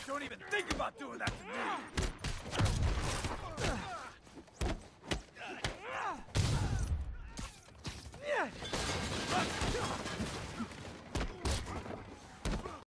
Don't even think about doing that to me!